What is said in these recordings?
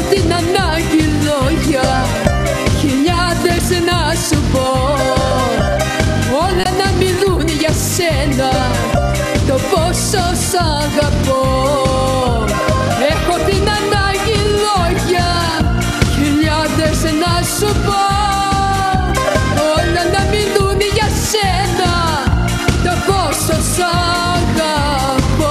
την ανάγκη λόγια, χιλιάδες να σου πω, όλα να μιλούν για σένα, το πόσο σ' αγαπώ. Έχω την ανάγκη λόγια, χιλιάδες να σου πω, όλα να μιλούν για σένα, το πόσο σ' αγαπώ.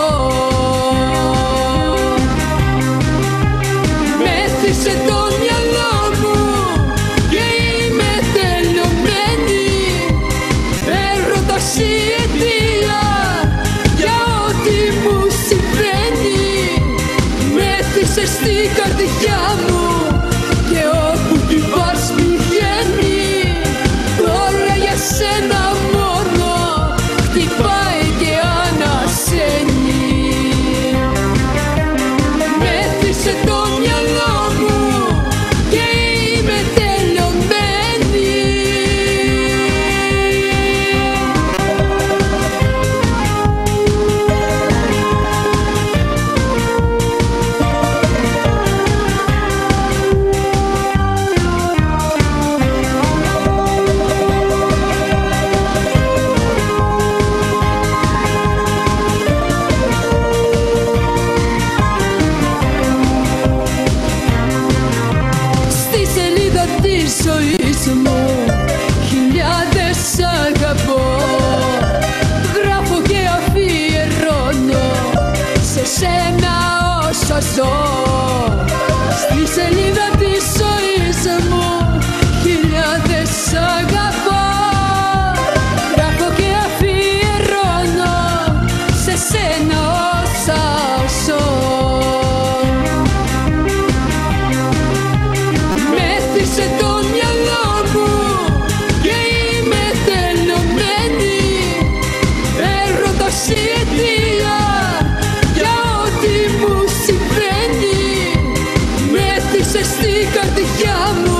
Μέθησε το μυαλό μου και είμαι τελειωμένη, έρωτας η αιτία για ό,τι μου συμβαίνει. Μέθησε στην καρδιά μου και όπου την πας πηγαίνει, τώρα για σένα μόνο χτυπάει και ανασένει. Μέθησε το μυαλό μου και είμαι τελειωμένη. Της ζωής μου χιλιάδες αγαπώ, γράφω και αφιερώνω σε σένα όσα ζω. Στη σελίδα της ζωής μου χιλιάδες αγαπώ, γράφω και αφιερώνω σε σένα όσα ζω. Μέθησε το μυαλό μου και είμαι τελειωμένη, έρωτας η αιτία για ό,τι μου συμβαίνει. Μέθησε στην καρδιά μου